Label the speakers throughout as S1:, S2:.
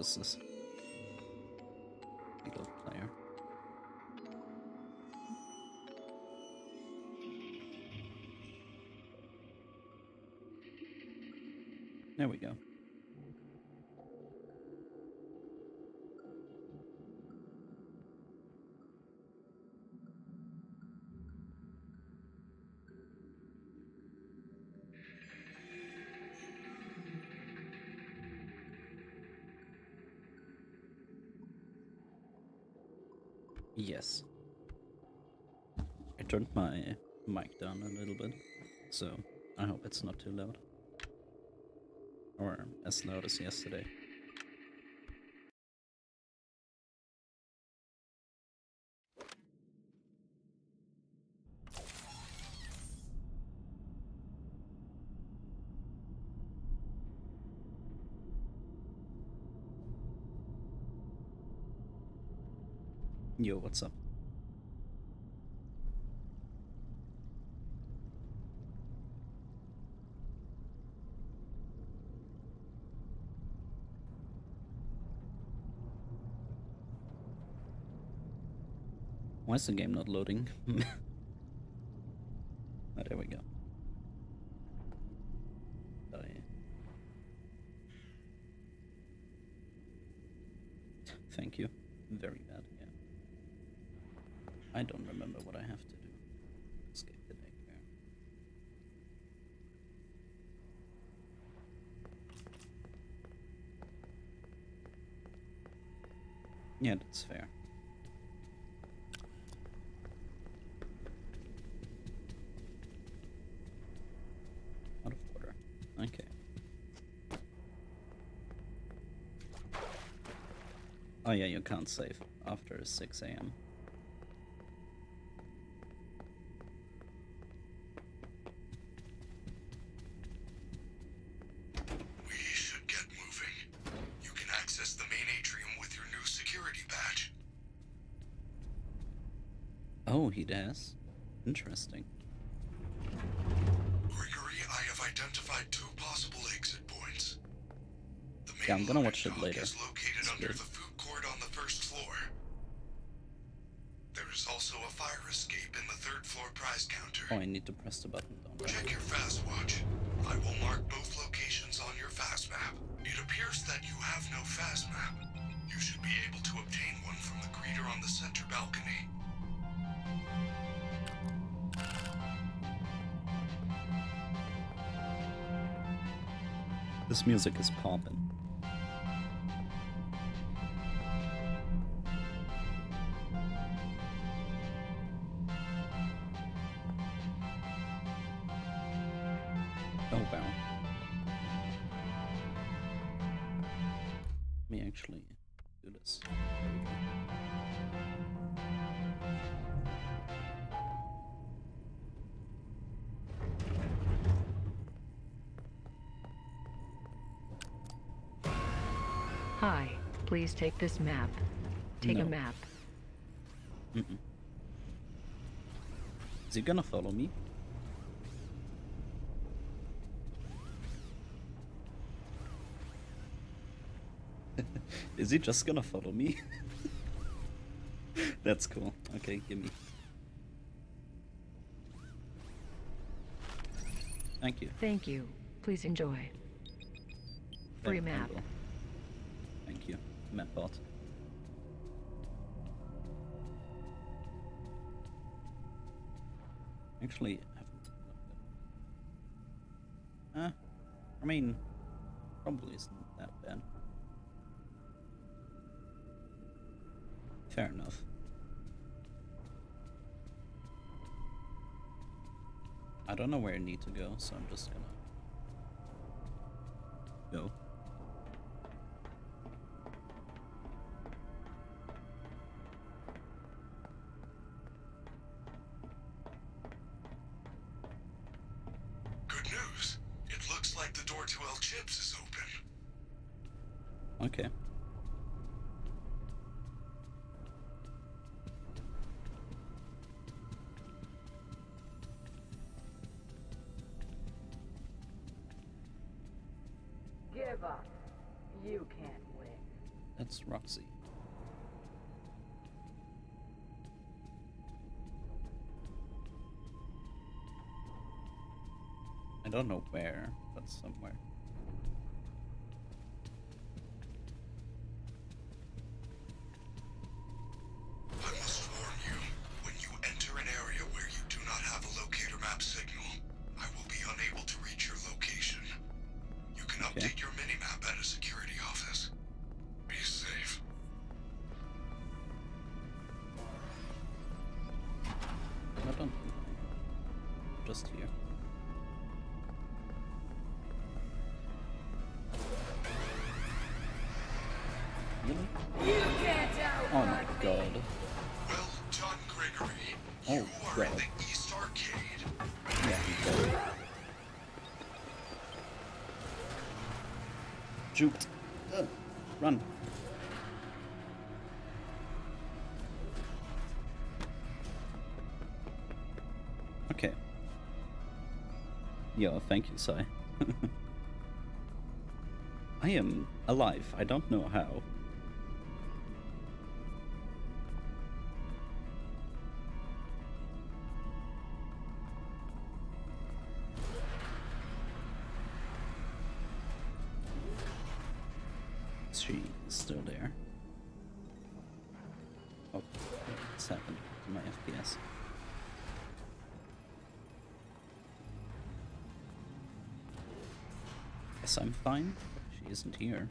S1: this is single player. There we go. Yes. I turned my mic down a little bit, so I hope it's not too loud. Or as loud as yesterday. Yo, what's up? Why is the game not loading? Oh, there we go. Thank you. Very bad, yeah. I don't remember what I have to do. Escape the daycare. Yeah, that's fair. Out of order. Okay. Oh yeah, you can't save after 6 AM.
S2: We should get moving. You can access the main atrium with your new security badge.
S1: Oh, he does? Interesting.
S2: Gregory, I have identified 2 possible exit points. The main
S1: Yeah, I'm gonna watch it
S2: loading dock
S1: later.
S2: is located
S1: It's
S2: under
S1: good.
S2: the food court on the 1st floor. There is also a fire escape in the 3rd floor prize counter.
S1: Oh, I need to press the button, don't I?
S2: Check your fast watch. I will mark both locations on your fast map. It appears that you have no fast map. You should be able to obtain one from the greeter on the center balcony.
S1: This music is popping. Oh wow. Let me actually do this. There we go.
S3: Hi, please take this map. Take
S1: No.
S3: a map.
S1: Mm-mm. Is he gonna follow me? Is he just gonna follow me? That's cool. Okay, gimme. Thank you.
S3: Thank you. Please enjoy. Free
S1: There, I
S3: map.
S1: will. Thank you, Mapbot. Actually, I haven't looked at. I mean, probably isn't that bad. Fair enough. I don't know where I need to go, so I'm just gonna go.
S2: Good news. It looks like the door to El Chips is open.
S1: Okay.
S4: Give up. You can't win.
S1: It's Roxy. I don't know where, but somewhere.
S2: I must warn you, when you enter an area where you do not have a locator map signal, I will be unable to reach your location. You can update your minimap at a security office. Be safe.
S1: I don't. Just here. Really?
S4: You can't
S1: Oh my
S4: outrun me.
S1: god.
S2: Well done, Gregory.
S1: Oh,
S2: You are in
S1: God.
S2: the East Arcade.
S1: Yeah, he did. Juked. Run. Okay. Yeah, thank you, Sai. I am alive. I don't know how. Is she still there? Oh, what's happened to my FPS? Guess I'm fine. She isn't here.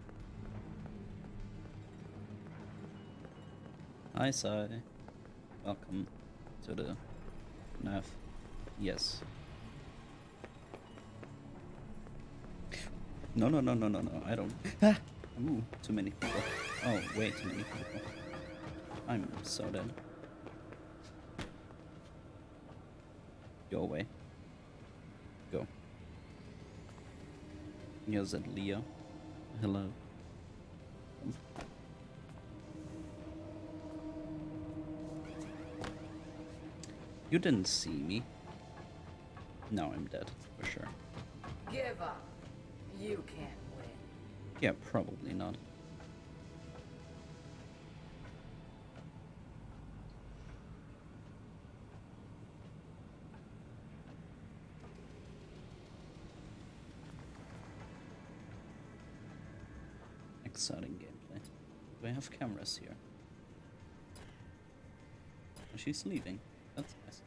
S1: Hi, Sai. Welcome to the NAF. Yes. No, no, no, no, no, no. I don't. Ah! Ooh, too many people. Oh, way too many people. I'm so dead. Go away. Go. Here's that Leo. Hello. You didn't see me. No, I'm dead, for sure.
S4: Give up. You can't win.
S1: Yeah, probably not. Exciting gameplay. Do I have cameras here? Oh, she's leaving. That's nice.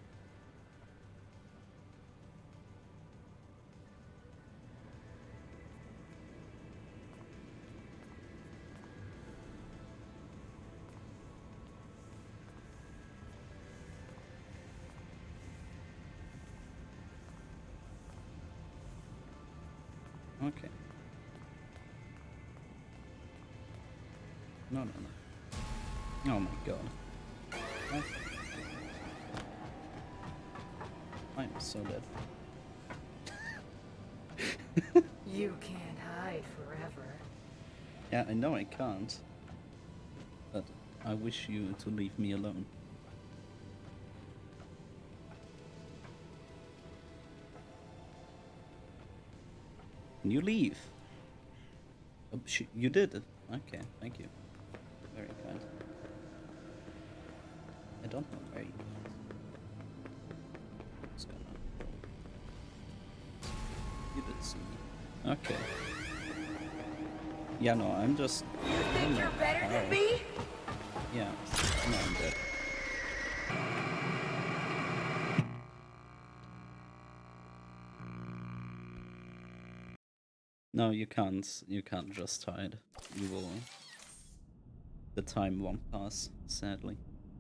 S1: Okay. No, no, no. Oh my god. What? I'm so dead.
S4: You can't hide forever.
S1: Yeah, I know I can't. But I wish you to leave me alone. Can you leave? Oh, you did it. Okay, thank you. Very kind. I don't know where you are. What's going on? You did see me. Okay. Yeah, no, I'm just...
S4: You think you're better than me?
S1: Yeah, no, I'm dead. No, you can't just hide. You will... The time won't pass, sadly.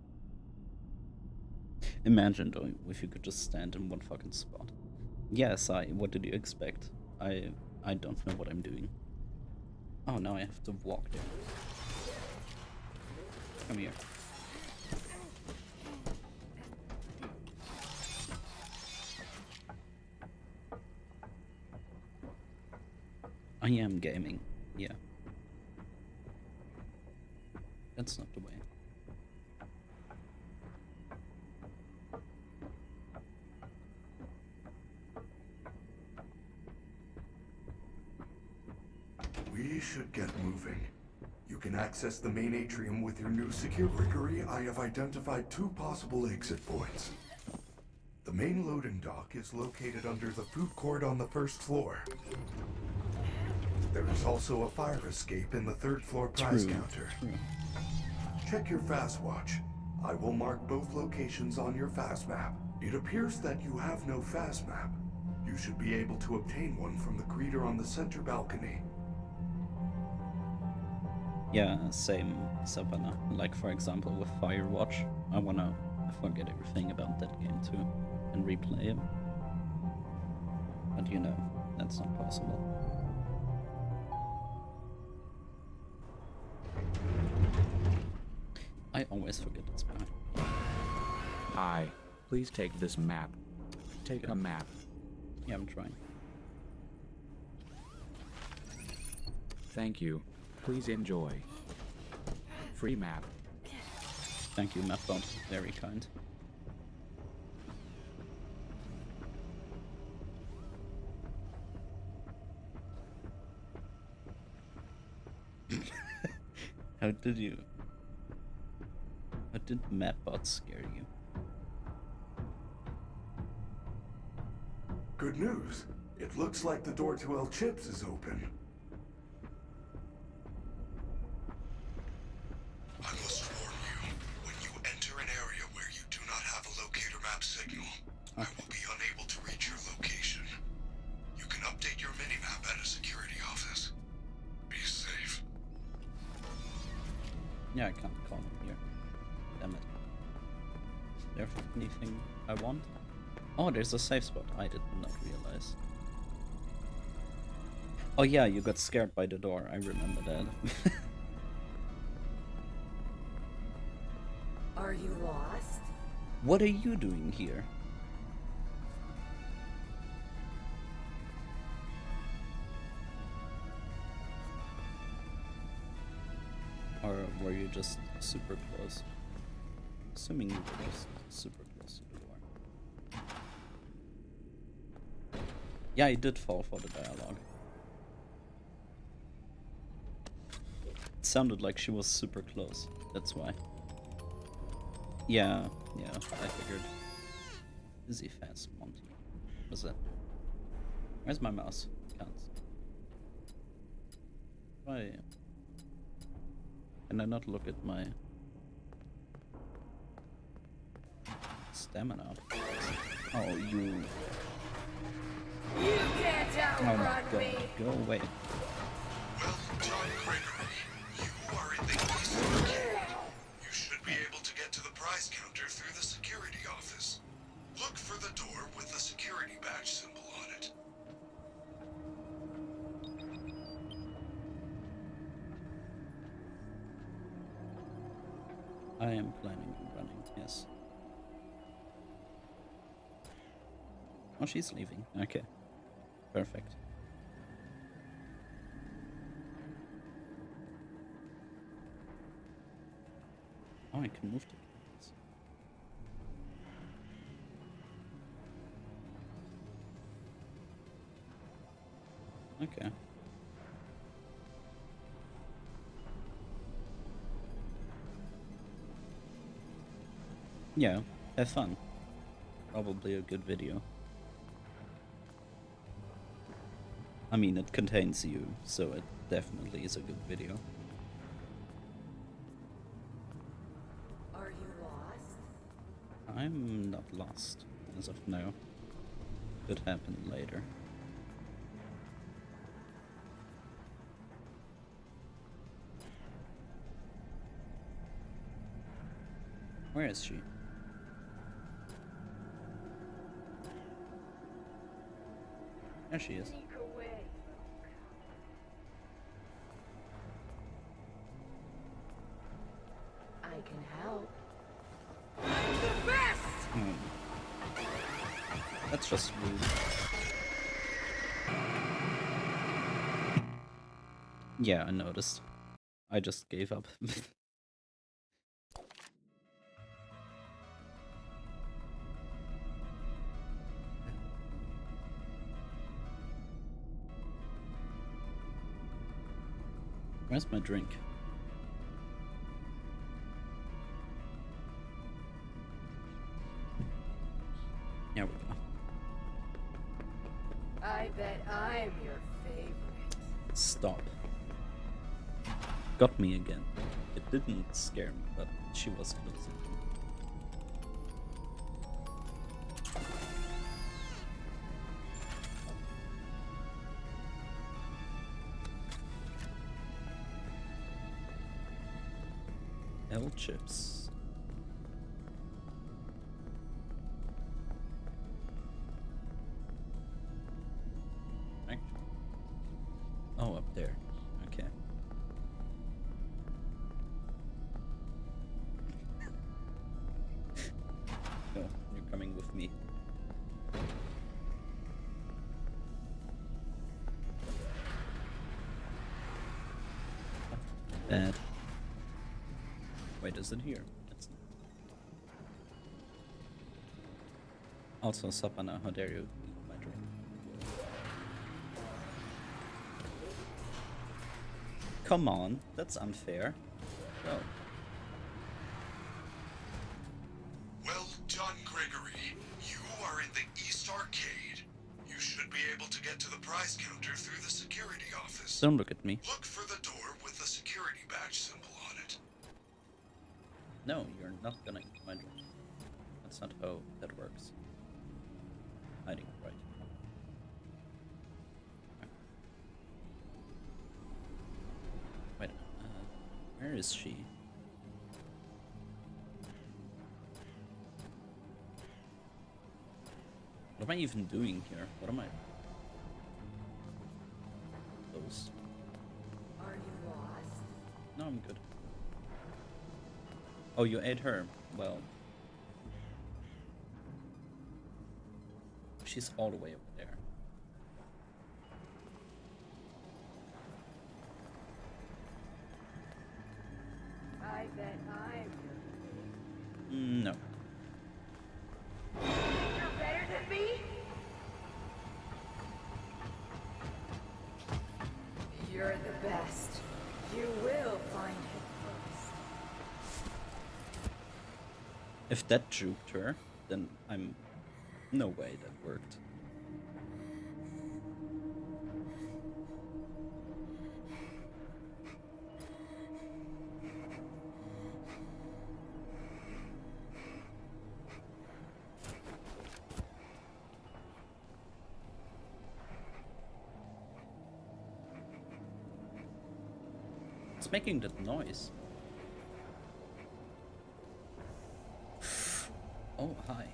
S1: Imagine though, if you could just stand in one fucking spot. Yes, what did you expect? I don't know what I'm doing. Oh, now I have to walk there. Come here. I am gaming, yeah. That's not the way.
S2: We should get moving. You can access the main atrium with your new secure Gregory. I have identified 2 possible exit points. The main loading dock is located under the food court on the 1st floor. There is also a fire escape in the 3rd floor prize counter. Check your fast watch. I will mark both locations on your fast map. It appears that you have no fast map. You should be able to obtain one from the greeter on the center balcony.
S1: Yeah, same, Savannah. Like, for example, with Firewatch, I wanna forget everything about that game too and replay it. But you know, that's not possible. I always forget it's behind.
S5: Hi, please take this map. Take a map.
S1: Yeah, I'm trying.
S5: Thank you. Please enjoy. Free map.
S1: Thank you, Mapbot. Very kind. How did Mapbot scare you?
S2: Good news. It looks like the door to El Chips is open. I must warn you, when you enter an area where you do not have a locator map signal, I will be unable to reach your location. You can update your minimap at a security office. Be safe.
S1: Yeah, I can't call him here. Damn it. There anything I want? Oh, there's a safe spot. I did not realize. Oh yeah, you got scared by the door. I remember that.
S4: Are you lost?
S1: What are you doing here? Or were you just super close? Assuming you were just super close to the door. Yeah, I did fall for the dialogue. It sounded like she was super close, that's why. Yeah, I figured. Busy fast Monty. What's that? Where's my mouse? Can't. Why? Can I not look at my stamina? Oh, you.
S4: You can't
S1: Oh my
S4: outrun
S1: god,
S4: me!
S1: go away.
S2: Well done, Gregory. You are in the East Arcade. You should be able to get to the prize counter through the security office. Look for the door with the security badge symbol on it.
S1: I am planning on running, yes. Oh, she's leaving. Okay. Perfect. Oh, I can move to this. Okay. Yeah, have fun. Probably a good video. I mean, it contains you, so it definitely is a good video.
S4: Are you lost?
S1: I'm not lost, as of now. Could happen later. Where is she? There she is.
S4: Sneak away. I can help. I'm the best!
S1: That's just rude. Yeah, I noticed. I just gave up. Where's my drink?
S4: I bet I'm your favorite.
S1: Stop. Got me again. It didn't scare me, but she was close. L chips. Oh, up there. Okay. No, you're coming with me. Bad. Wait, is it here? It's not. Also, Sapana, how dare you eat my drink? Come on, that's unfair. Oh.
S2: Well done, Gregory. You are in the East Arcade. You should be able to get to the prize counter through the security office.
S1: Don't look at me.
S2: Look for the door with the security badge symbol on it.
S1: No, you're not gonna eat my drink. That's not how that works. Hiding, right. Wait, where is she? What am I even doing here? What am I? Those.
S4: Are you lost?
S1: No, I'm good. Oh, you ate her. Well. She's all the way over there.
S4: I bet I'm your
S1: No.
S4: You're better than me? You're the best. You will find him first.
S1: If that juked her, then I'm... No way that worked. It's making that noise. Oh, hi.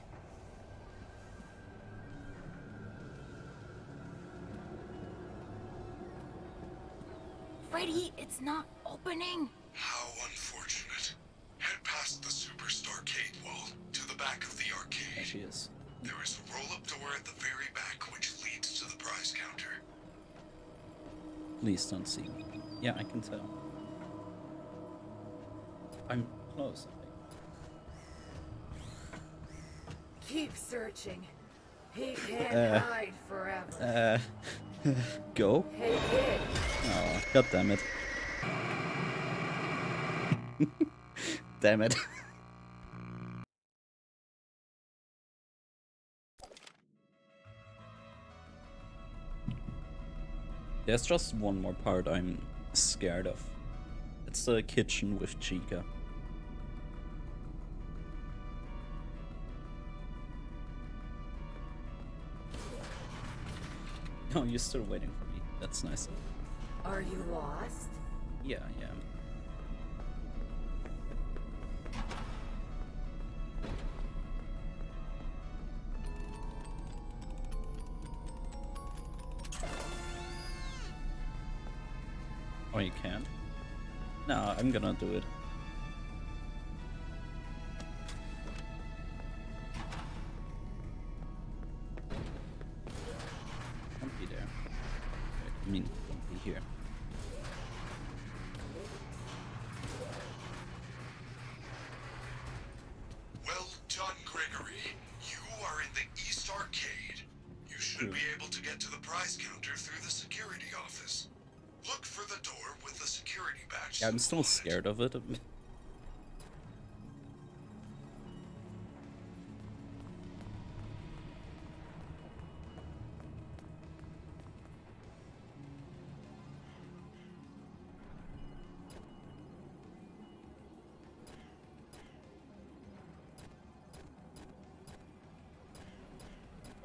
S4: Freddy, it's not opening.
S2: How unfortunate. Head past the Superstarcade wall to the back of the
S1: There
S2: arcade.
S1: she is.
S2: There is a roll-up door at the very back which leads to the prize counter.
S1: Please don't see me. Yeah, I can tell. I'm close, I
S4: Keep searching. He can't hide forever.
S1: think. Go?
S4: Hey kid,
S1: Oh, god damn it. Damn it. There's just one more part I'm scared of. It's the kitchen with Chica. Oh, you're still waiting for me. That's nice.
S4: are you lost?
S1: Yeah, I am. Oh, you can't? No, I'm gonna do it. Don't be there. I mean, don't be here.
S2: Well done, Gregory. You are in the East Arcade. You should be able to get to the prize counter through the security office. Look for the door with the security badge.
S1: Yeah, I'm still
S2: symbol on it.
S1: scared of it.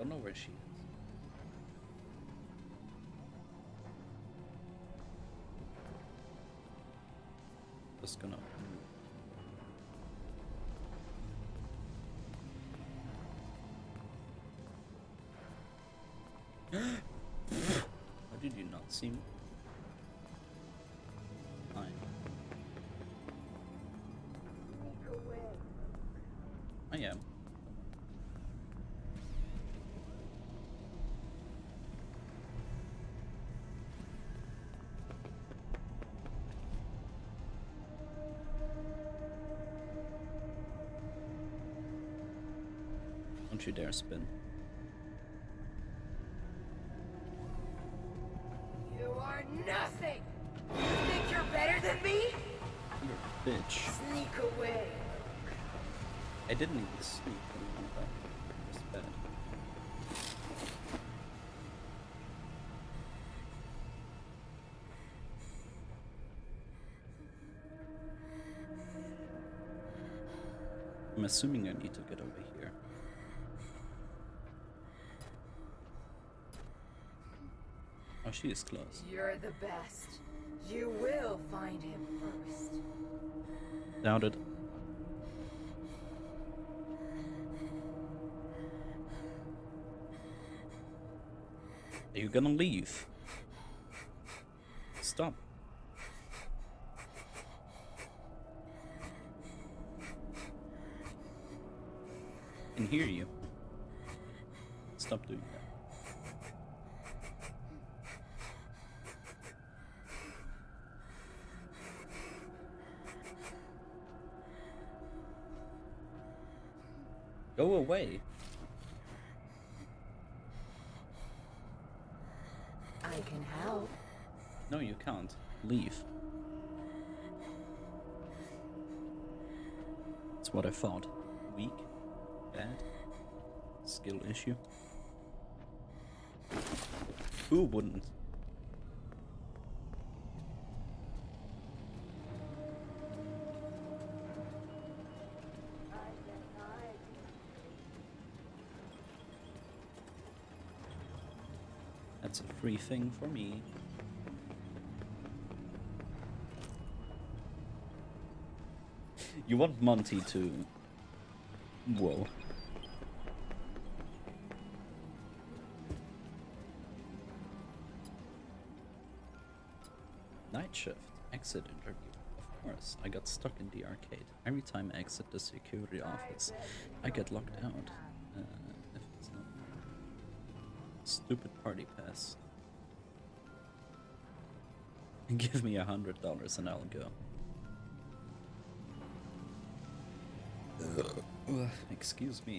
S1: Don't know where she is. Just gonna. How did you not see me? Fine. I am. Don't you dare spin.
S4: You are nothing! You think you're better than me?
S1: You're a bitch.
S4: Sneak away.
S1: I didn't even sneak. That's bad. I'm assuming I need to get over here. Oh, she is close.
S4: You're the best. You will find him first.
S1: Doubt it. Are you gonna leave? Stop. I can hear you. Stop doing that. Go away.
S4: I can help.
S1: No, you can't. Leave. That's what I thought. Weak. Bad. Skill issue. Who wouldn't? That's a free thing for me. You want Monty to... Whoa. Night shift. Exit interview. Of course, I got stuck in the arcade. Every time I exit the security office, I get locked out. If it's not... Stupid party pass. Give me $100 and I'll go. Excuse me.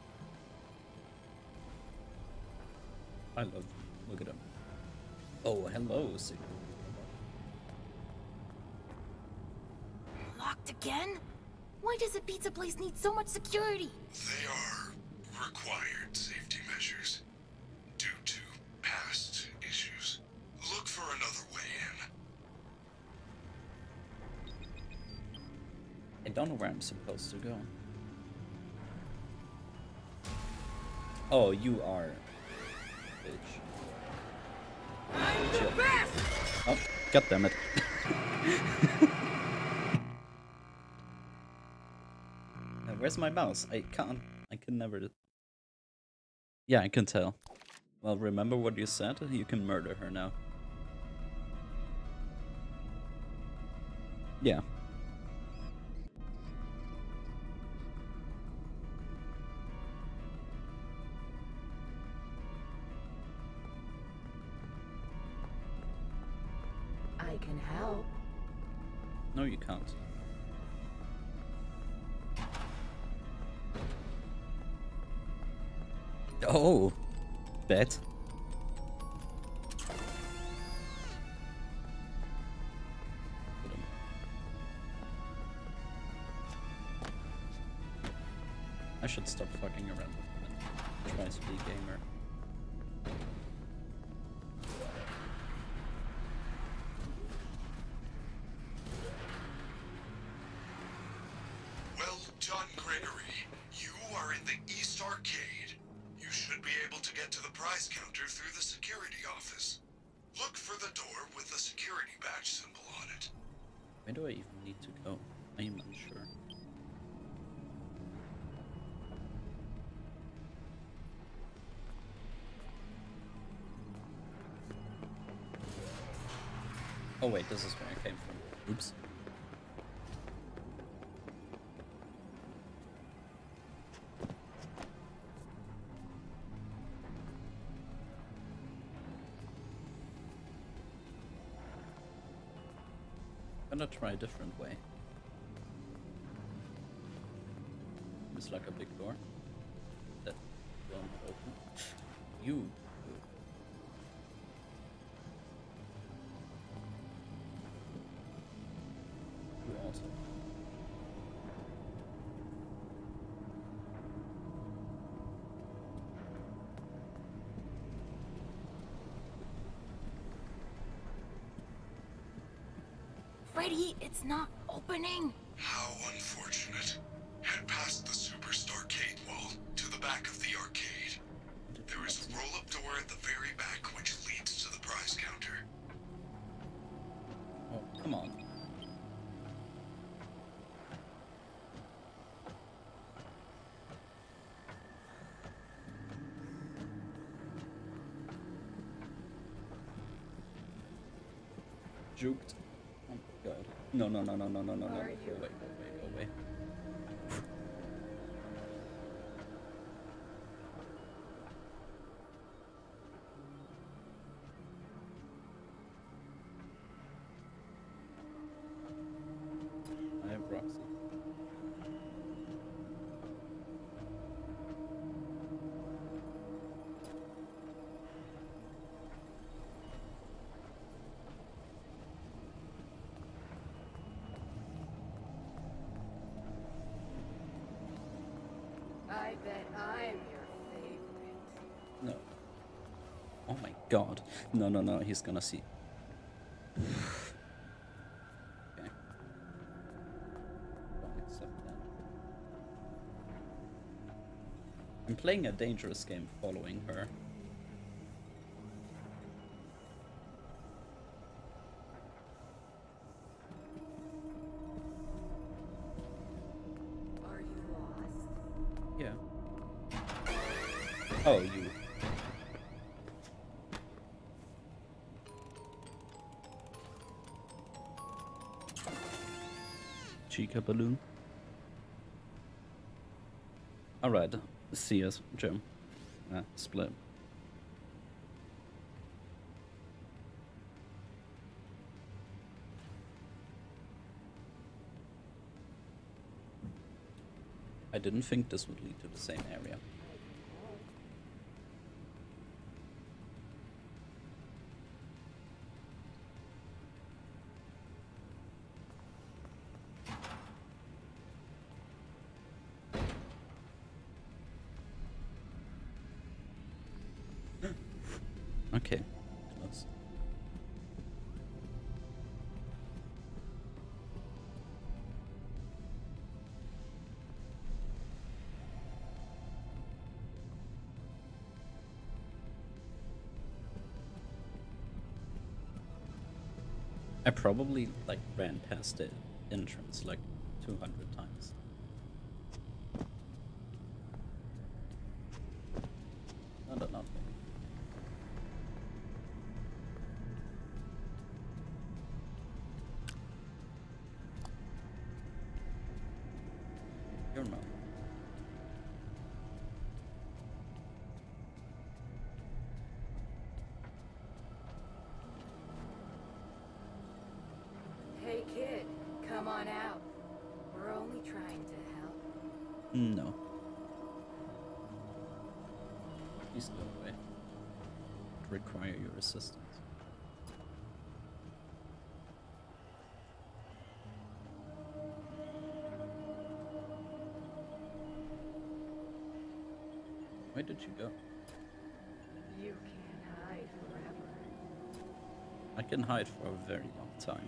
S1: I love. Look at him. Oh, hello, secret.
S6: Locked again? Why does a pizza place need so much security?
S2: They are required safety measures due to past issues. Look for another way in.
S1: I don't know where I'm supposed to go. Oh, you are. Bitch.
S4: I'm the best!
S1: Oh, god damn it. Where's my mouse? I can never. Yeah, I can tell. Well, remember what you said? You can murder her now. Yeah.
S4: I can help.
S1: No, you can't. Oh, bet. I should stop fucking around with him and try to be a gamer.
S2: Well done, Gregory. You are in the East Arcade. You should should be able to get to the prize counter through the security office. Look for the door with the security badge symbol on it.
S1: Where do I even need to go? I am unsure. Oh wait, this is where I came from. Oops. I'm gonna try a different way. It's like a big door that will not open. You. You also.
S6: Freddy, it's not opening.
S2: How unfortunate. Head past the Superstarcade wall to the back of the arcade. There is a roll-up door at the very back which leads to the prize counter.
S1: Oh, come on. Juked. Oh my god. No, no, no, no, no, no, no, no. Go away, go away, go away. I have Roxy.
S4: I bet I'm your favorite.
S1: No. Oh my god. No, no, no, he's gonna see. Okay. Don't accept that. I'm playing a dangerous game following her.
S4: Are you lost?
S1: Yeah. Oh, you. Chica balloon. Alright, see us, Jim. Split. I didn't think this would lead to the same area. Okay, close. I probably like ran past the entrance like 200 times. I don't know. Your mouth.
S4: Hey kid, come on out. We're only trying to help.
S1: No. Please go away. Require your assistance. Where did you go?
S4: You can't hide forever.
S1: I can hide for a very long time.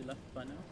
S1: be left by now.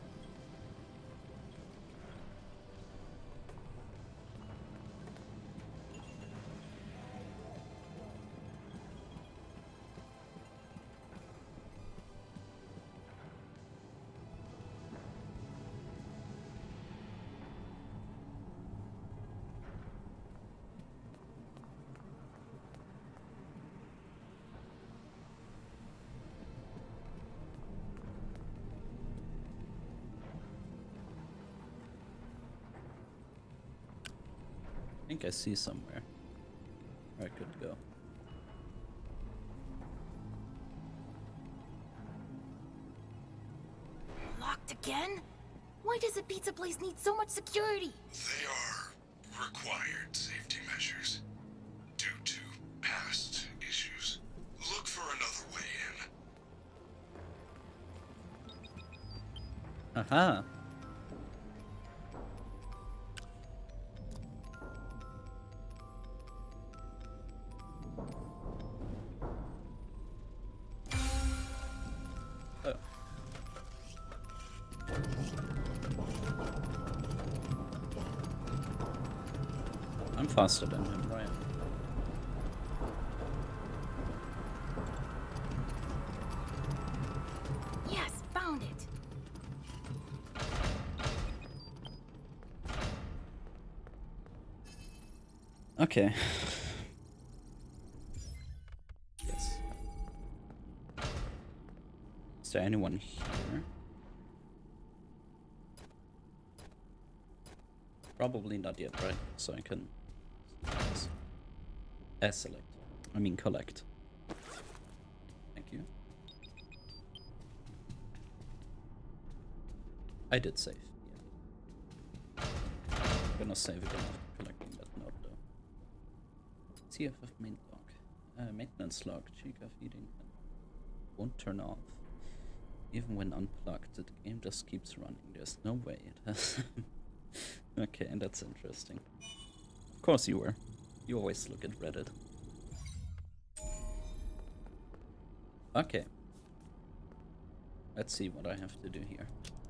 S1: I think I see somewhere where I could go.
S6: Locked again? Why does a pizza place need so much security?
S2: They are required safety measures due to past issues. Look for another way in.
S1: Aha! Oh. I'm faster than him, right?
S6: Yes, found it.
S1: Okay. Yes. Is there anyone here? Probably not yet, right? So I can select. I mean collect. Thank you. I did save. Yeah. Gonna save again after collecting that note though. CFF main log. Maintenance log. Chica feeding won't turn off. Even when unplugged, the game just keeps running. There's no way it has. Okay, that's interesting. Of course you were. You always look at Reddit. Okay. Let's see what I have to do here.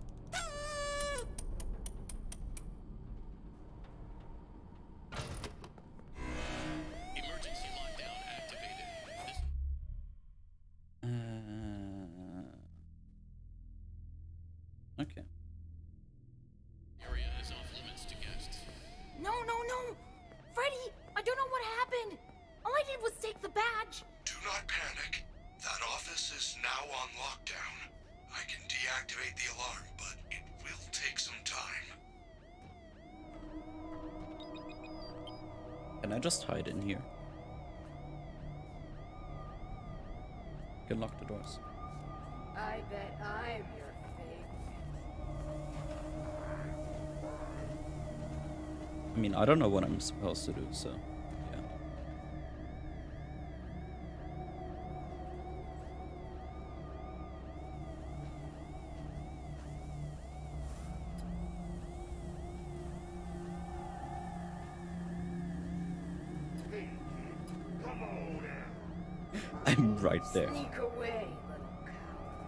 S7: Emergency lockdown activated.
S1: Okay.
S7: Area is off limits to guests.
S6: No, no, no! Freddy, I don't know what happened. All I did was take the badge.
S2: Do not panic. That office is now on lockdown. I can deactivate the alarm, but it will take some time.
S1: Can I just hide in here? You can lock the doors.
S4: I bet I'm your favorite.
S1: I mean, I don't know what I'm supposed to do, so yeah. I'm right there.
S4: Sneak away, little coward.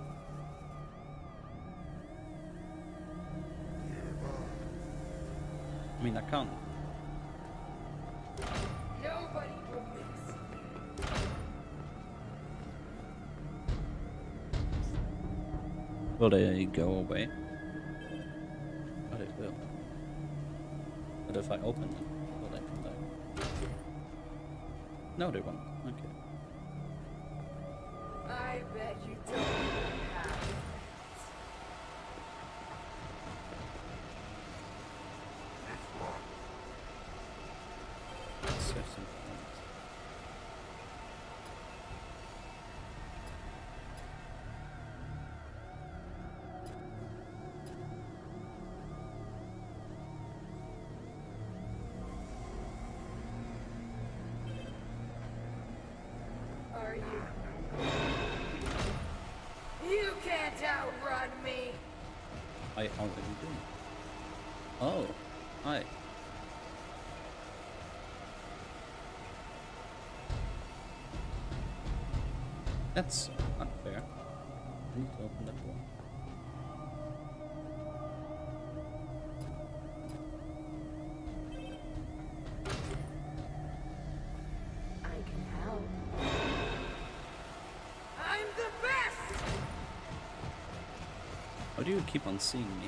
S1: I mean, I can't.
S4: Nobody will miss you.
S1: Will they go away? Oh, they will. But if I open it, will they come back? No, they won't. Okay.
S4: I bet you don't even have it.
S1: Let's have some fun.
S4: Are you? You can't outrun me.
S1: I already do. Oh, hi. That's unfair. I need to open that door. do you keep on seeing me?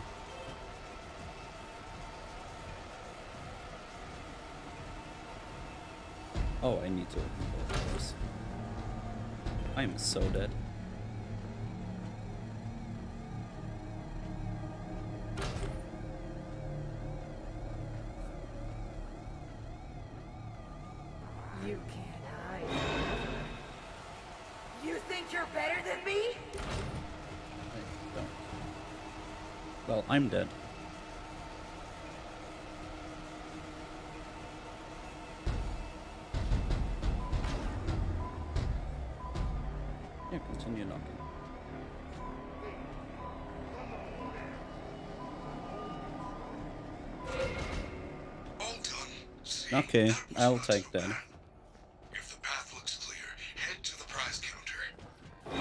S1: Oh, I need to open both doors. I am so dead.
S4: You can't hide. You think you're better than me?
S1: I don't. Well, I'm dead. Yeah, continue knocking.
S2: All done. See,
S1: Okay,
S2: that was
S1: I'll
S2: not
S1: take
S2: so
S1: that.
S2: bad. If the path looks clear, head to the prize counter.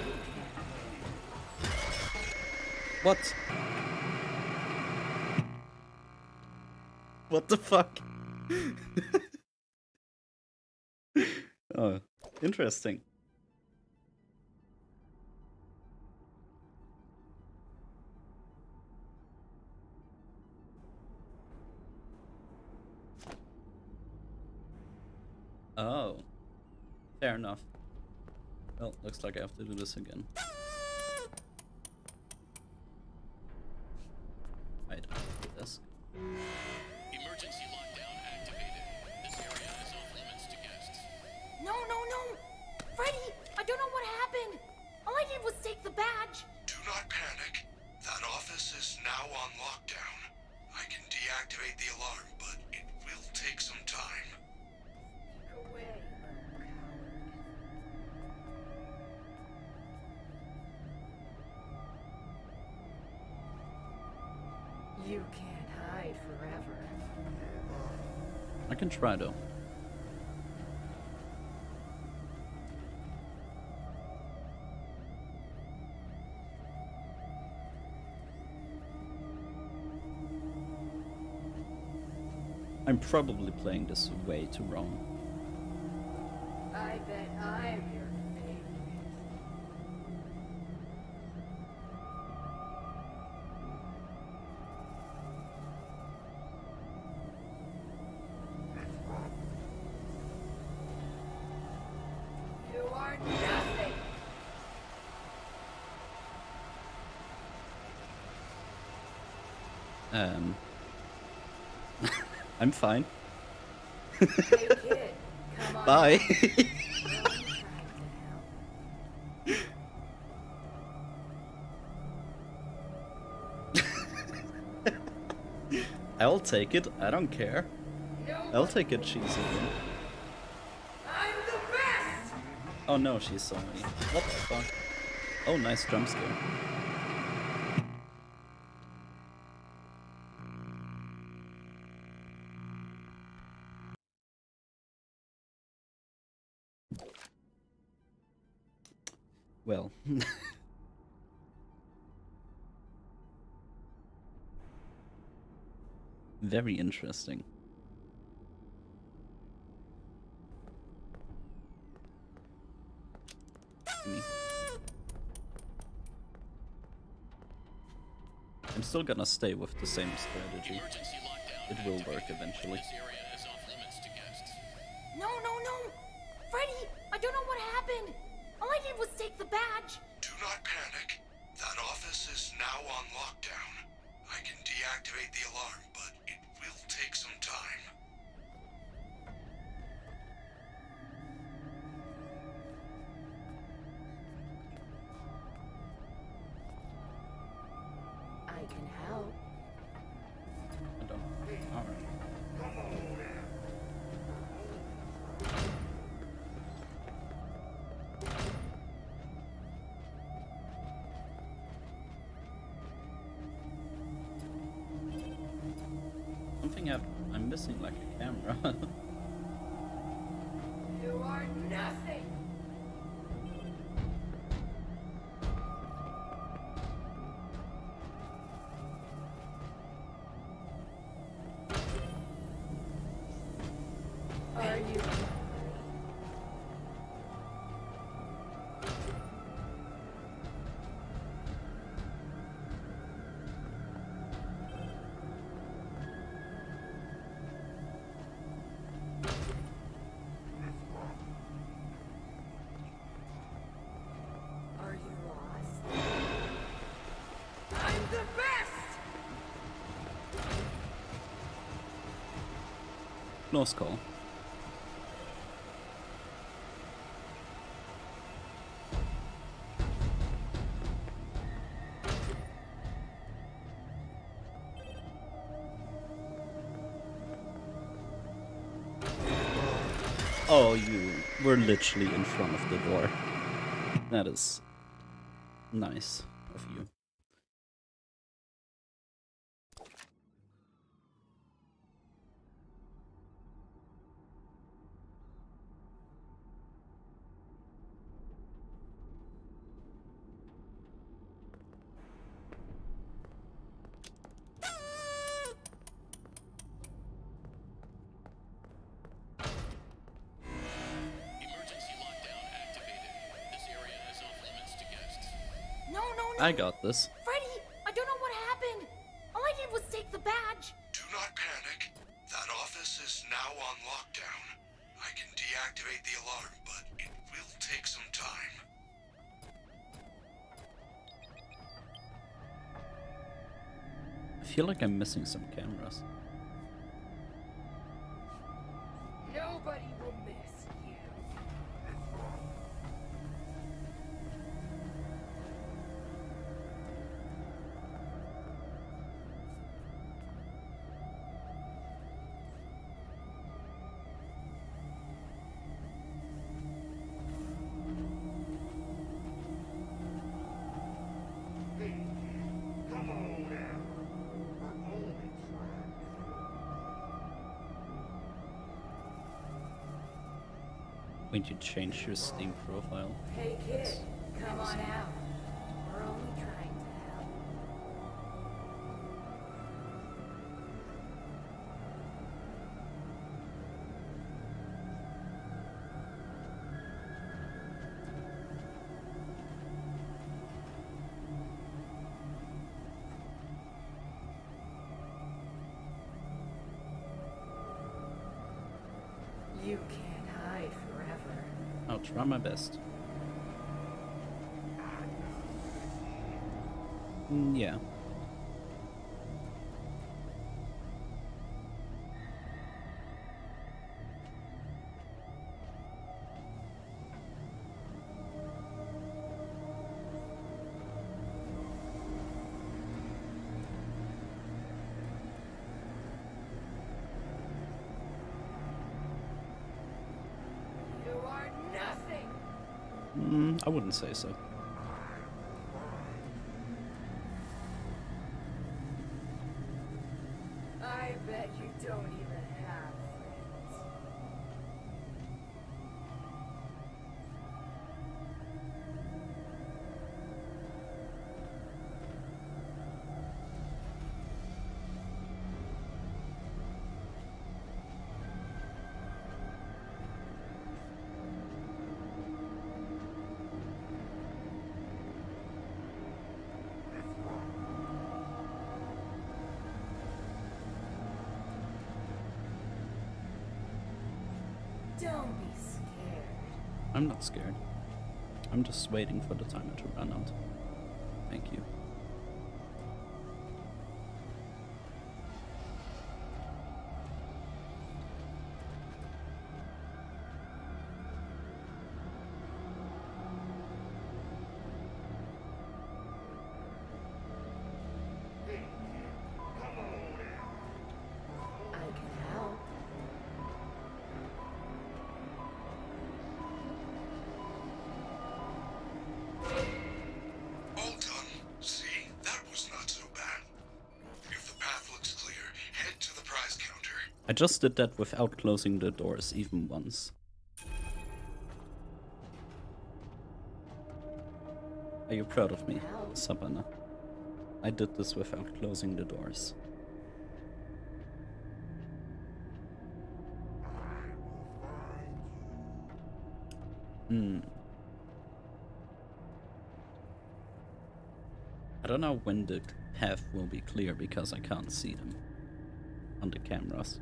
S1: What? What the fuck? Oh, interesting. Oh, fair enough. Well, looks like I have to do this again. Right, this.
S7: Emergency lockdown activated. This area is off limits to guests.
S6: No, no, no! Freddy, I don't know what happened. All I did was take the badge.
S2: Do not panic. That office is now on lockdown. I can deactivate the alarm, but it will take some time.
S4: Sneak away, little coward. You can't hide forever.
S1: I can try though. I'm probably playing this way too wrong.
S4: I bet I'm your favorite. You are nothing.
S1: I'm fine.
S4: Hey kid, come on.
S1: Bye.
S4: I'm trying to help.
S1: I'll take it. I don't care.
S4: No,
S1: I'll take a cheesy win.
S4: I'm the best.
S1: Oh no, she saw me. What the fuck? Oh, nice jump scare. Well. Very interesting. Me. I'm still gonna stay with the same strategy.
S7: Emergency lockdown
S1: It will work
S7: activated.
S1: eventually.
S7: This area is off limits to guests.
S6: No, no, no! Freddy, I don't know what happened. All I did was take the badge.
S2: Do not panic. That office is now on lockdown. I can deactivate the alarm, but it will take some time.
S4: I can help.
S1: I don't. Alright. Something I'm missing like a camera.
S4: You are nothing. Are you?
S1: Close call. Oh, you were literally in front of the door. That is nice of you.
S7: Emergency lockdown activated. This area is off limits to guests.
S6: No, no, no.
S1: I got this.
S6: Freddy, I don't know what happened. All I did was take the badge.
S2: Do not panic. That office is now on lockdown. I can deactivate the alarm, but it will take some time.
S1: I feel like I'm missing some cameras.
S4: Nobody will miss you.
S1: When you change your Steam profile.
S4: Hey kid, come on out. We're only trying to help. You can't hide forever.
S1: I'll try my best. Yeah.
S4: You are nothing.
S1: I wouldn't say so.
S4: I bet you don't even have friends. Don't be scared.
S1: I'm not scared. I'm just waiting for the timer to run out. Thank you.
S4: I can help.
S2: All done. See? That was not so bad. If the path looks clear, head to the prize counter.
S1: I just did that without closing the doors even once. Are you proud of me, Sabana? I did this without closing the doors. I don't know when the path will be clear because I can't see them on the cameras.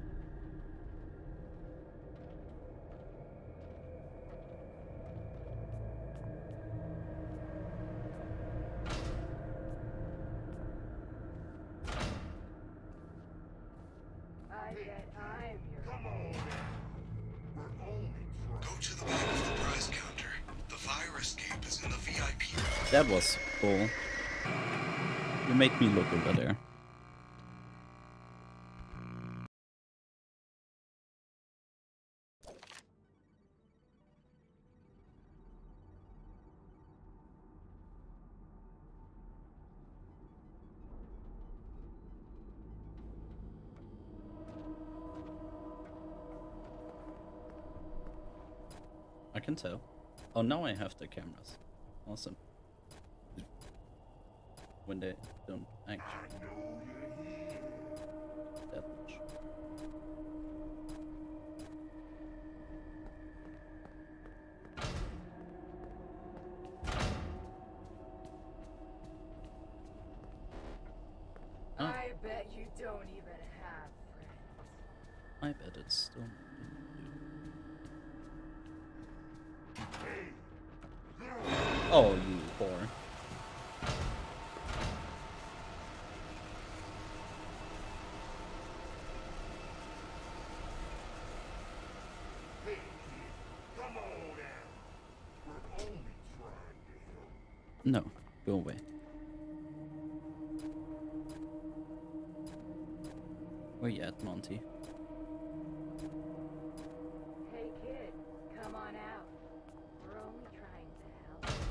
S4: I bet I'm your
S2: Go to the back of the prize counter. The fire escape is in the VIP room.
S1: That was cool. You made me look over there. I can tell. Oh, now I have the cameras. Awesome. When they don't actually that much.
S4: I bet you don't even have friends.
S1: I bet it's still. Oh, you whore. No, go away. Where you at, Monty?
S4: Hey kid, come on out. We're only trying to help.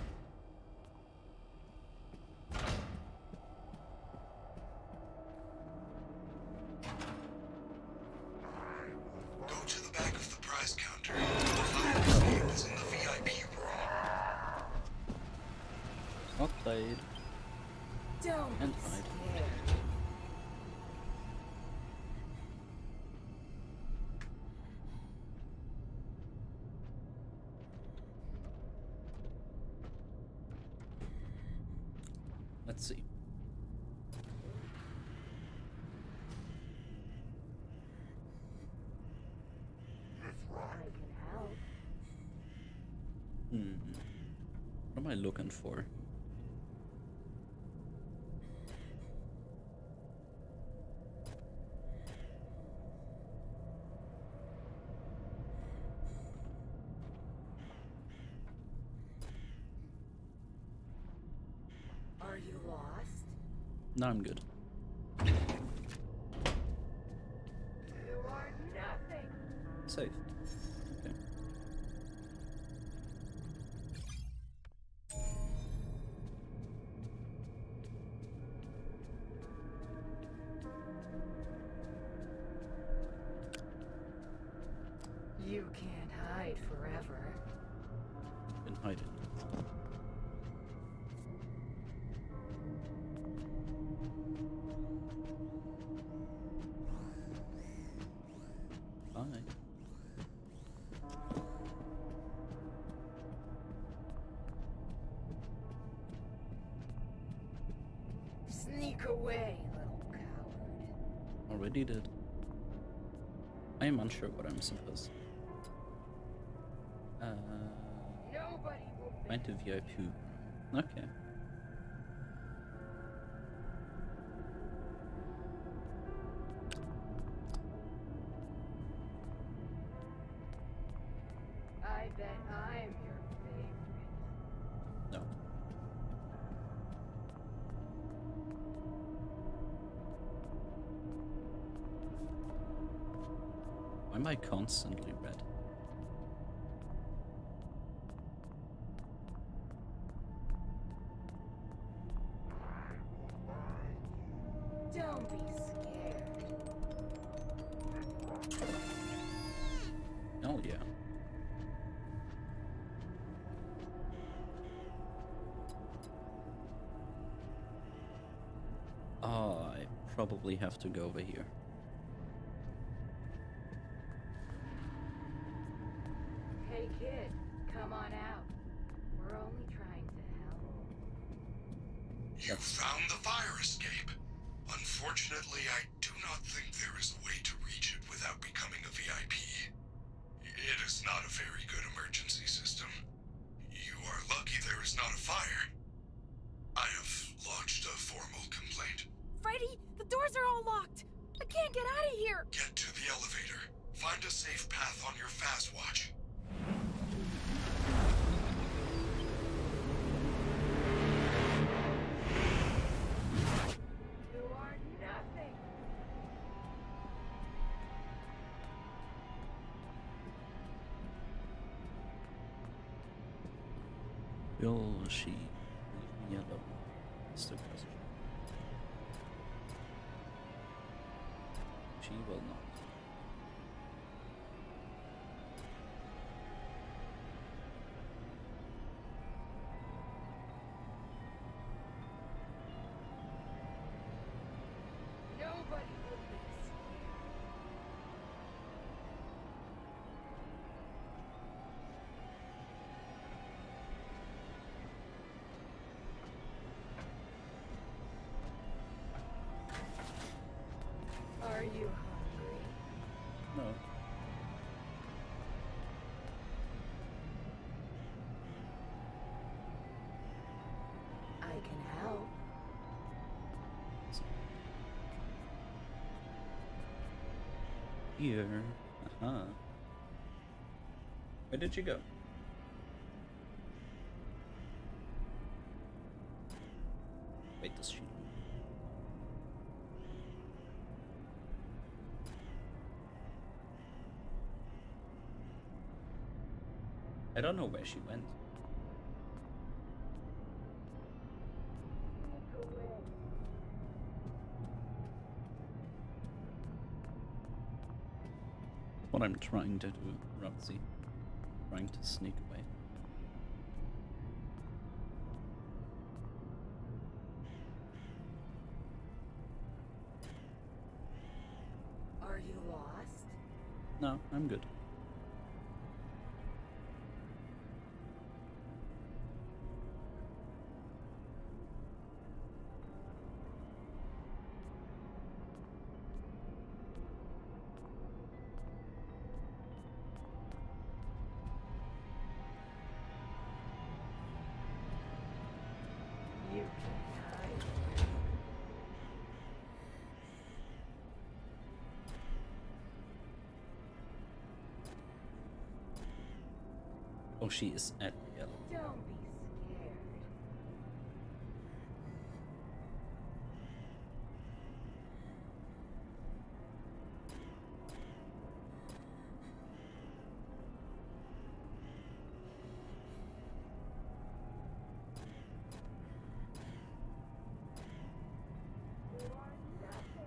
S2: Go to the back of the prize counter. The fire escape is in the VIP room.
S1: Not played.
S4: Don't
S1: And
S4: be
S1: fight.
S4: scared.
S1: Let's see.
S4: I can help.
S1: What am I looking for?
S4: Are you lost?
S1: No, I'm good.
S4: You are nothing.
S1: Safe. Okay.
S4: You can't hide forever.
S1: Been hiding. Bye.
S4: Sneak away, little coward.
S1: Already did. I am unsure what I'm supposed to.
S4: Nobody will
S1: Find the VIP. Okay.
S4: I bet I'm your favorite.
S1: No. Why am I constantly red?
S4: Don't be scared.
S1: Oh yeah. Oh, I probably have to go over here.
S4: Hey kid, come on out. We're only trying to help.
S2: You found the fire escape. Unfortunately, I do not think there is a way to reach it without becoming a VIP. It is not a very good emergency system. You are lucky there is not a fire. I have lodged a formal complaint.
S6: Freddy, the doors are all locked. I can't get out of here.
S2: Get to the elevator. Find a safe path on your fast watch.
S4: You are nothing.
S1: Will she leave me alone? Is the question. She will not.
S4: Nobody will be scared. Are you hungry?
S1: No.
S4: I can help.
S1: Here. Where did you go? Wait, does she? I don't know where she went. What I'm trying to do, Ramsey. Trying to sneak away.
S4: Are you lost?
S1: No, I'm good.
S4: You can hide.
S1: Oh, she is at the yellow.
S4: Don't be scared. You are nothing.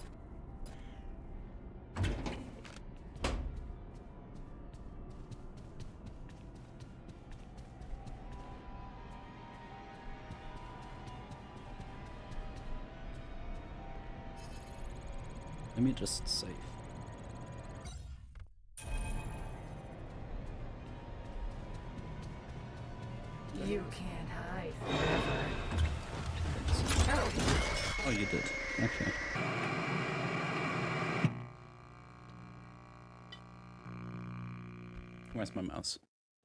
S1: Let me just save.
S4: You can't hide forever.
S1: Oh, you did. Okay. Where's my mouse?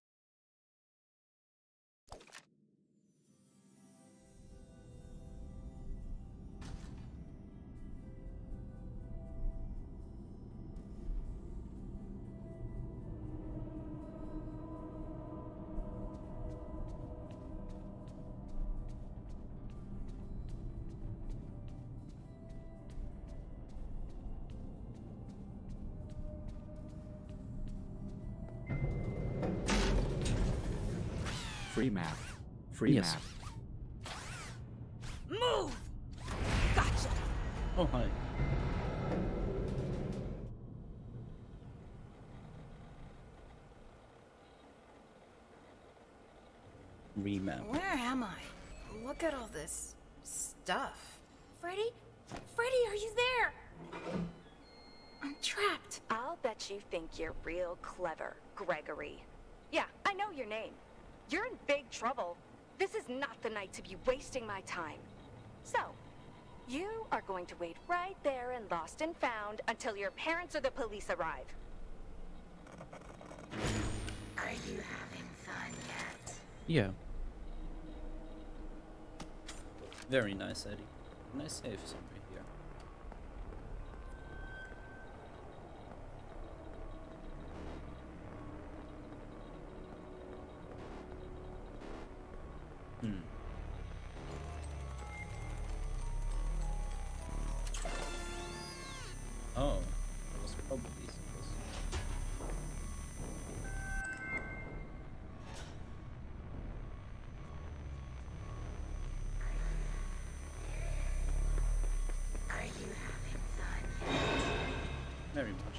S5: Free map. Free
S1: Yes.
S5: map.
S6: Move! Gotcha!
S1: Oh, hi. Remap.
S6: Where am I? Look at all this stuff. Freddy? Freddy, are you there? I'm trapped.
S8: I'll bet you think you're real clever, Gregory. Yeah, I know your name. You're in big trouble. This is not the night to be wasting my time. So, you are going to wait right there in Lost and Found until your parents or the police arrive.
S4: Are you having fun yet?
S1: Yeah. Very nice, Eddie. Nice save somewhere here. Probably supposed
S3: Are you having fun yet?
S1: to. Very much.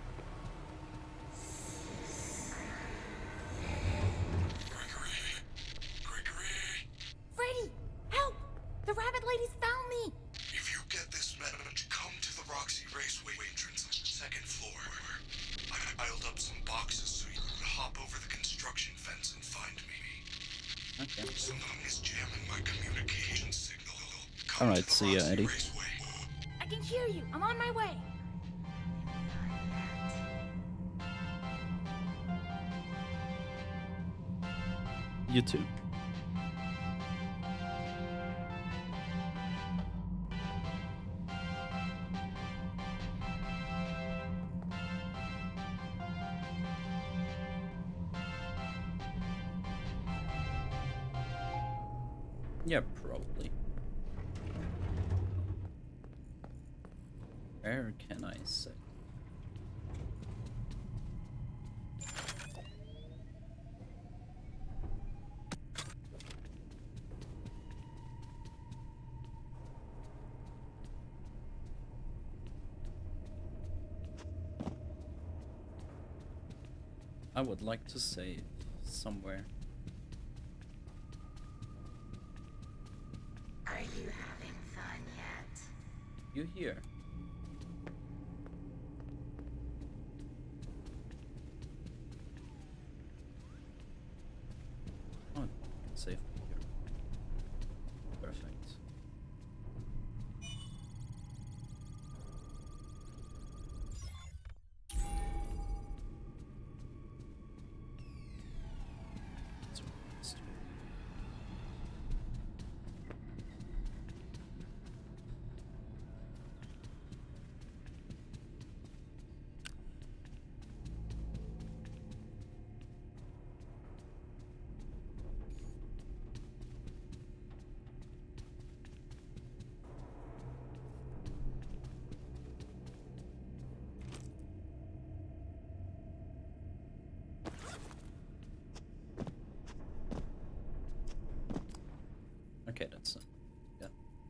S2: Gregory!
S6: Freddy, help! The rabbit lady's found me!
S2: If you get this message, come to the Roxy Raceway entrance, second floor. I piled up some boxes so you can hop over the construction fence and find me.
S1: Okay.
S2: Someone is jamming my communication signal. Come
S1: Alright,
S2: to the
S1: see ya,
S2: Roxy
S1: Eddie.
S2: Raceway.
S6: I can hear you. I'm on my way.
S1: You too. Yeah, probably. Where can I say? I would like to save somewhere.
S3: Are you having fun yet?
S1: You here? Oh, I can save here. Perfect. That's what it is. Okay, that's yeah.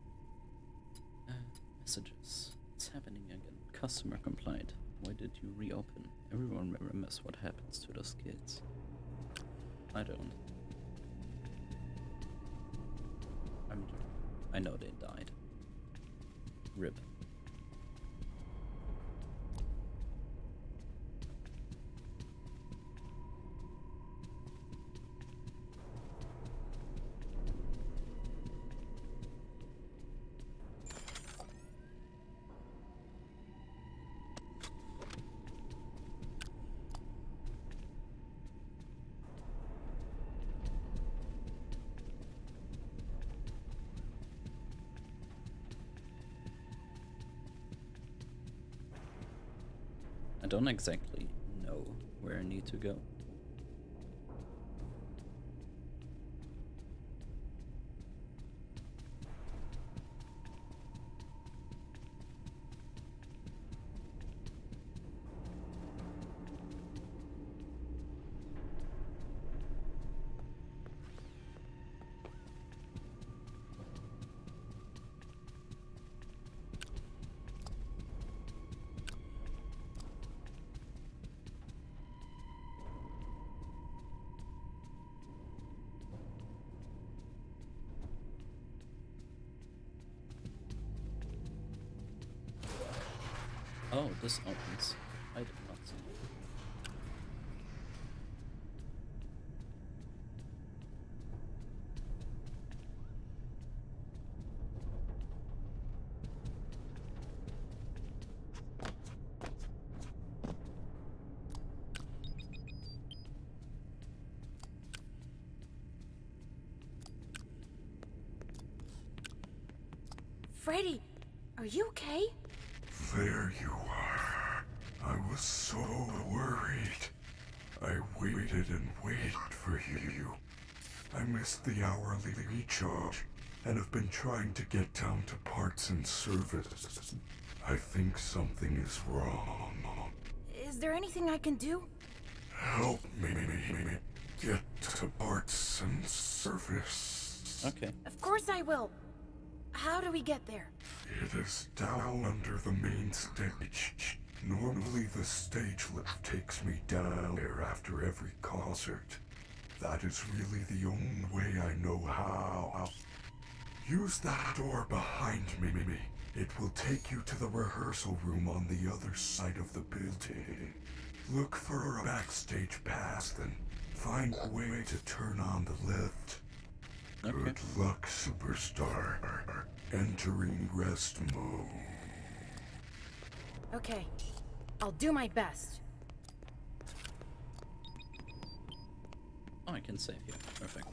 S1: Messages. It's happening again. Customer complaint. Why did you reopen? Everyone remembers what happens to those kids. I don't. I know they died. RIP. I don't exactly know where I need to go. Oh, this opens. I did not see it.
S6: Freddy, are you okay?
S2: There you are. I was so worried. I waited and waited for you. I missed the hourly recharge and have been trying to get down to parts and service. I think something is wrong.
S6: Is there anything I can do?
S2: Help me get to parts and service.
S1: Okay.
S6: Of course I will. How do we get there?
S2: It is down under the main stage. Normally the stage lift takes me down there after every concert. That is really the only way I know how. Use that door behind me. It will take you to the rehearsal room on the other side of the building. Look for a backstage pass, then find a way to turn on the lift.
S1: Okay.
S2: Good luck, superstar. Entering rest mode.
S6: Okay. I'll do my best.
S1: Oh, I can save here. Perfect.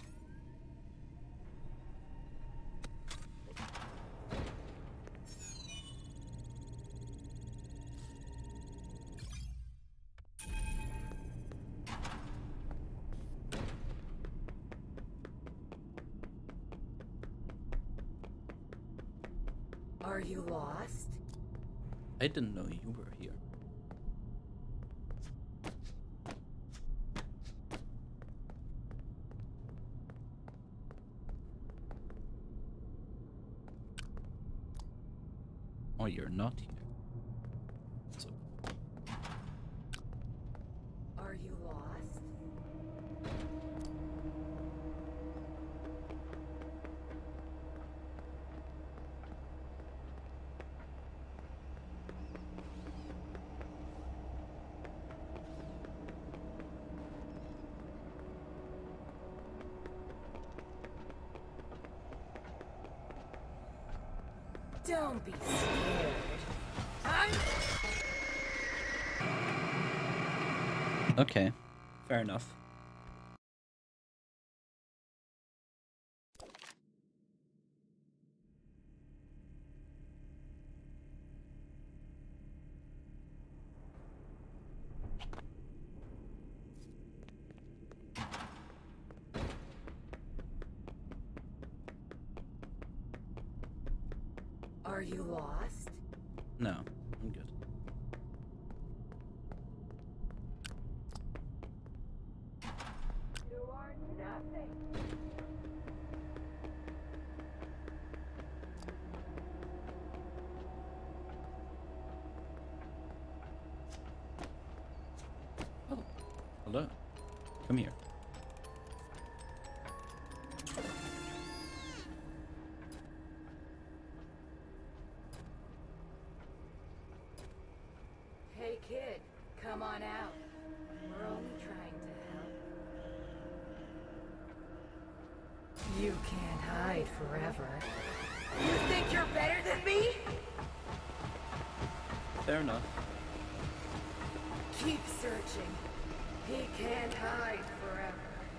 S4: Are you lost?
S1: I didn't know you were here. Oh, you're not here. So,
S4: Are you lost? Don't be scared.
S1: okay. Fair enough.
S4: Are you lost?
S1: No, I'm good.
S4: You are nothing.
S1: Oh, hello. Come here.
S4: Hey kid, come on out. We're only trying to help. You can't hide forever. You think you're better than me?
S1: Fair enough.
S4: Keep searching. He can't hide forever.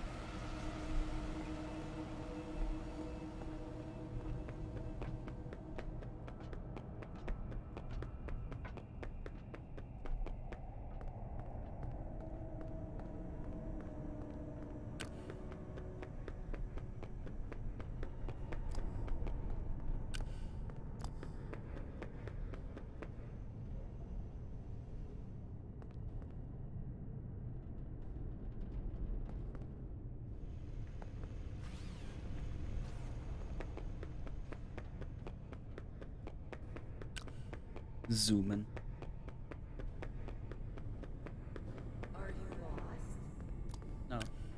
S1: Zoom in.
S4: Are you lost?
S1: No.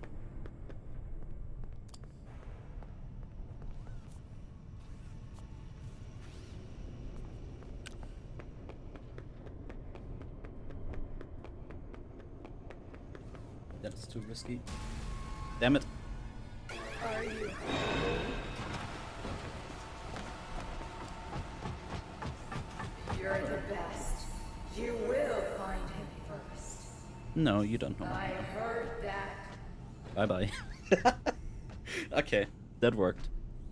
S1: That's too risky. Damn it.
S4: Are you You're the best. You will find him first.
S1: No, you don't know.
S4: I heard that.
S1: Bye bye. Okay, that worked.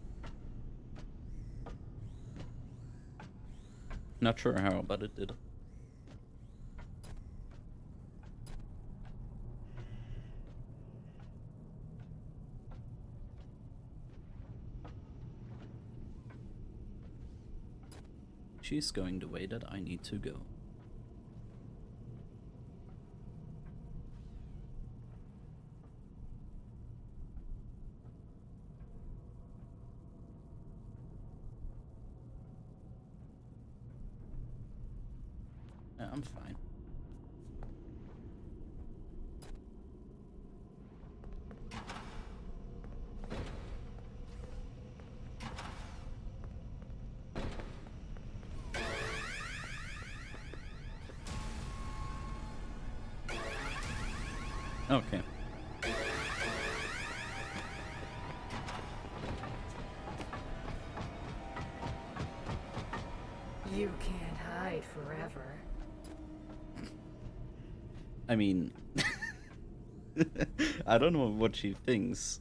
S1: Not sure how, but it did. She's going the way that I need to go. Yeah, I'm fine. Okay.
S4: You can't hide forever.
S1: I mean, I don't know what she thinks,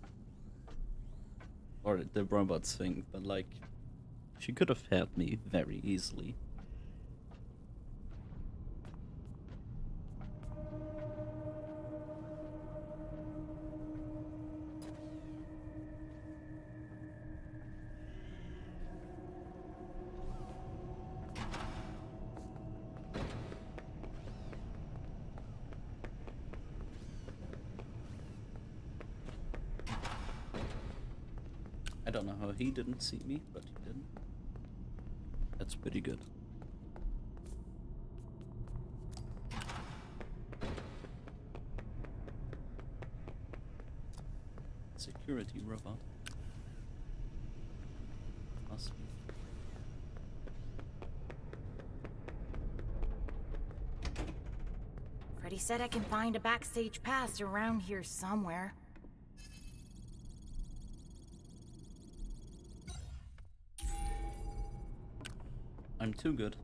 S1: or the robots think, but like, she could have had me very easily. I don't know how he didn't see me, but he didn't. That's pretty good. Security robot. Must be.
S6: Freddy said I can find a backstage pass around here somewhere.
S1: I'm too good.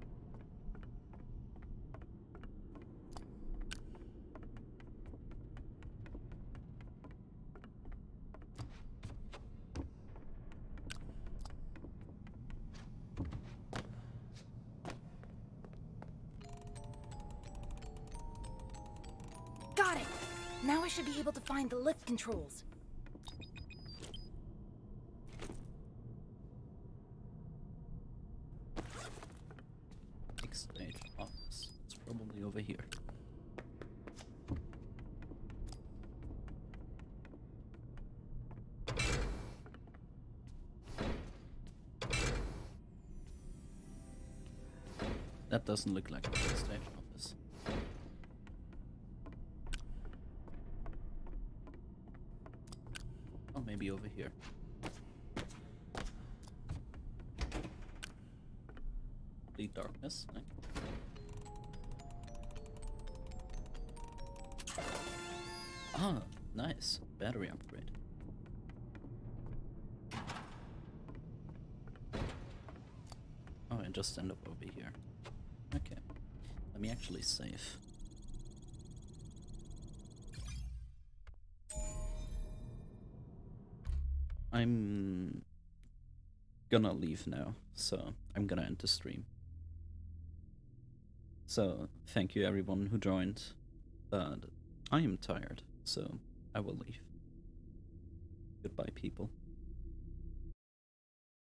S6: Got it! Now I should be able to find the lift controls.
S1: Stage office. It's probably over here. That doesn't look like a stage office. Oh, maybe over here. Complete darkness. Okay. Ah, nice. Battery upgrade. Oh, I just end up over here. Okay. Let me actually save. I'm gonna leave now, so I'm gonna end the stream. So, thank you everyone who joined, but I am tired, so I will leave. Goodbye, people.